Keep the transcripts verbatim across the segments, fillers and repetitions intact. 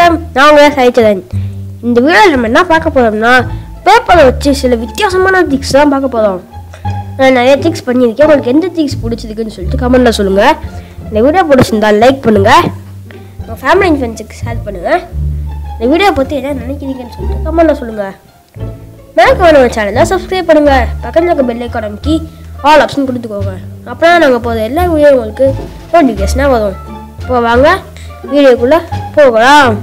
வணக்கம், நான் உங்கள் சாய்ச்சதன். இந்த வீடியோவில் நம்ம என்ன பார்க்க போகிறோம்னா, பேப்பரை வச்சு சில வித்தியாசமான திக்ஸ் தான் பார்க்க போகிறோம். நான் நிறைய திக்ஸ் பண்ணியிருக்கேன். உங்களுக்கு எந்த திக்ஸ் பிடிச்சிருக்குன்னு சொல்லிட்டு கமெண்ட்டில் சொல்லுங்கள். இந்த வீடியோ பிடிச்சிருந்தால் லைக் பண்ணுங்கள், உங்கள் ஃபேமிலி அண்ட் ஃப்ரெண்ட்ஸுக்கு ஷேர் பண்ணுங்கள். இந்த வீடியோ பற்றி என்ன நினைக்கிறீங்கன்னு சொல்லிட்டு கமெண்ட்டில் சொல்லுங்கள். மேற்கு வேணும் சேனலை சப்ஸ்கிரைப் பண்ணுங்கள். பக்கத்தில் இருக்க பெல் ஐக்கான் அமைக்கி ஆல் ஆப்ஷன் கொடுத்துக்கோங்க. அப்போ தான் நாங்கள் போகிற எல்லா வீடியோ உங்களுக்கு நோட்டிஃபிகேஷனாக வரும். இப்போ வாங்க வீடியோக்குள்ளே போகலாம்.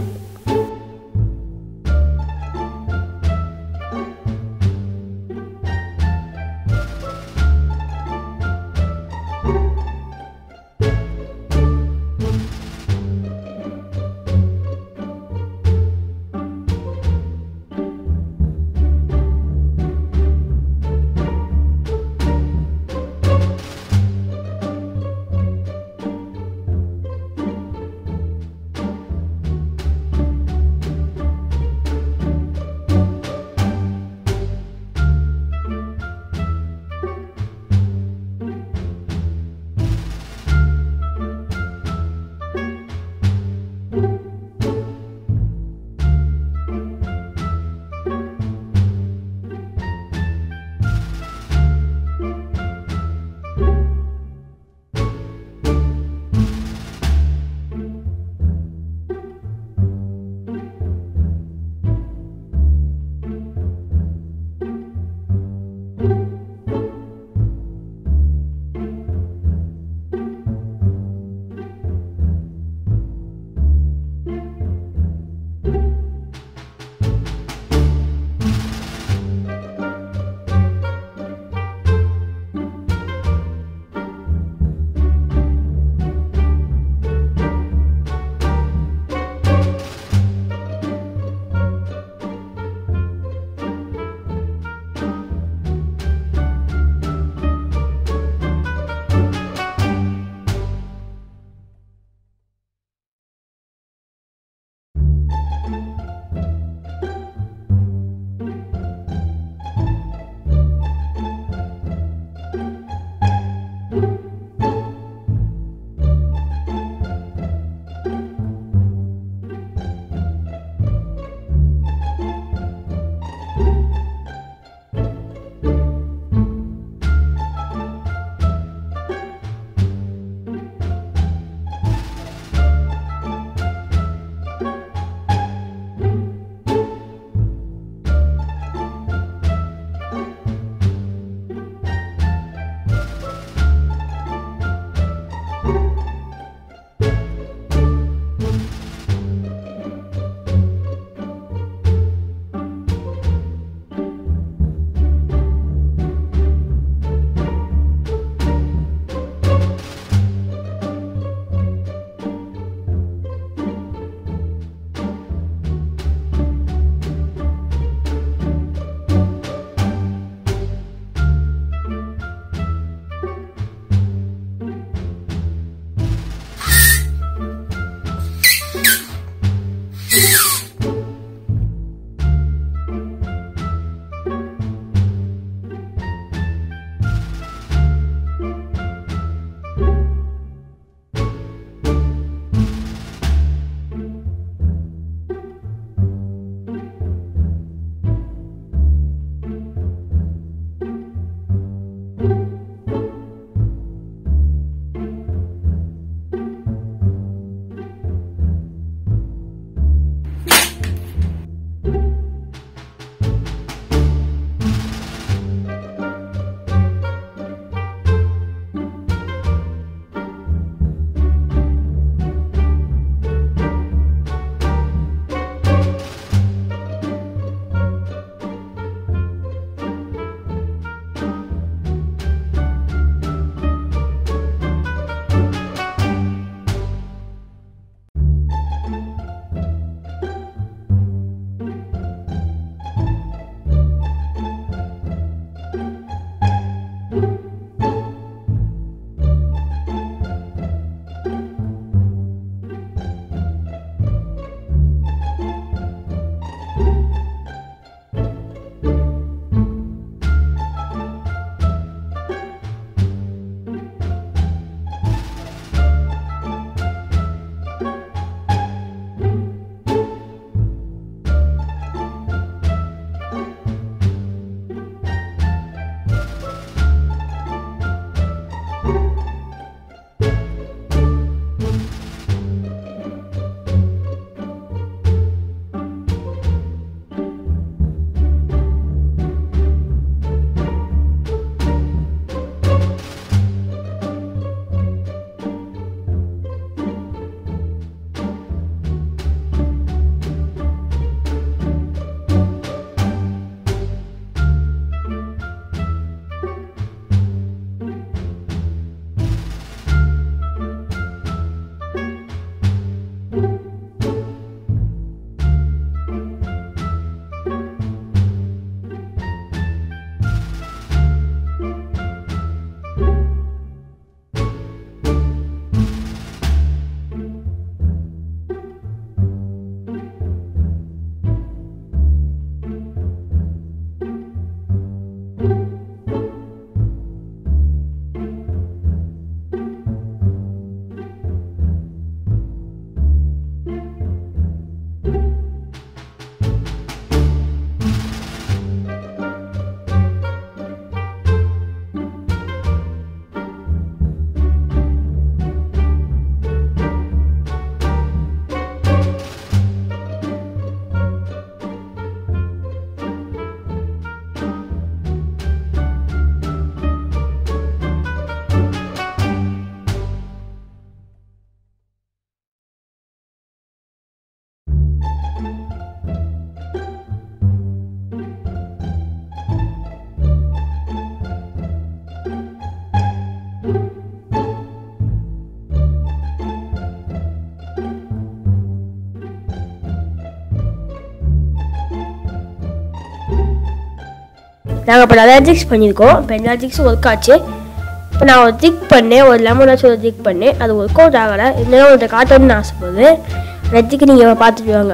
நாங்கள் இப்போ நிறையா ட்ரிக்ஸ் பண்ணியிருக்கோம். இப்போ எல்லா ட்ரிக்ஸும் ஒர்க் ஆச்சு. இப்போ நான் ஒரு ட்ரிக் பண்ணேன், ஒரு லெமன் வச்சு ஒரு ட்ரிக் பண்ணேன். அது ஒர்க் அவுட் ஆகலை. இருந்தாலும் உங்கள்கிட்ட காட்டணும்னு ஆசைப்படுது. அந்த ட்ரிக்கு நீங்கள் பார்த்துட்டு வாங்க.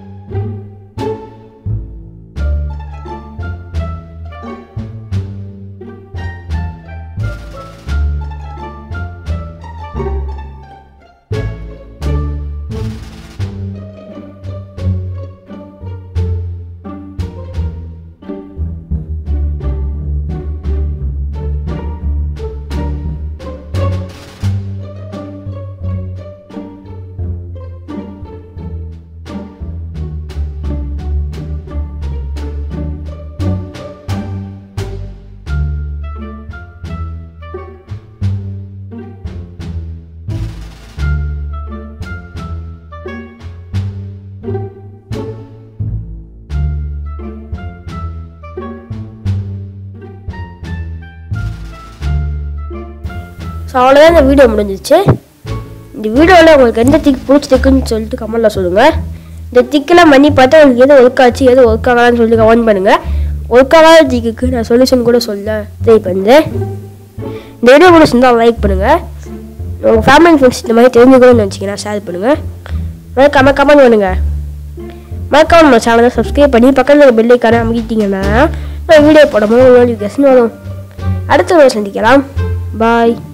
ஸோ அவ்வளோதான் இந்த வீடியோ முடிஞ்சிச்சு. இந்த வீடியோவில் உங்களுக்கு எந்த திக் பிடிச்சிருக்குன்னு சொல்லிட்டு கமெண்ட்டில் சொல்லுங்கள். இந்த திக்கெல்லாம் பண்ணி பார்த்தா உங்களுக்கு எது ஒர்க் ஆச்சு எது ஒர்க் ஆகலான்னு சொல்லிட்டு கமெண்ட் பண்ணுங்கள். ஒர்க் ஆகாத திக்கு நான் சொல்யூஷன் கூட சொல்ல ட்ரை பண்ணுறேன். இந்த வீடியோ பிடிச்சிருந்தா லைக் பண்ணுங்கள். உங்கள் ஃபேமிலி ஃப்ரெண்ட்ஸ் இந்த மாதிரி தெரிஞ்சுக்கணும்னு நினச்சிங்கன்னா ஷேர் பண்ணுங்கள். மறக்காம கமெண்ட் பண்ணுங்கள். மறக்காம நம்ம சேனலை சப்ஸ்கிரைப் பண்ணி பக்கத்தில் பெல் ஐக்கானை அமைக்கிட்டீங்கன்னா நான் வீடியோ போடும்போது நோட்டிஃபிகேஷன் வரும். அடுத்த வீடியோ சந்திக்கலாம். பாய்.